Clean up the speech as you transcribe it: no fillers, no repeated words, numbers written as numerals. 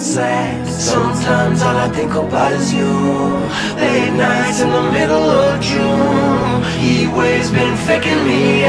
sad. Sometimes all I think about is you. Late nights in the middle of June. Heat waves been faking me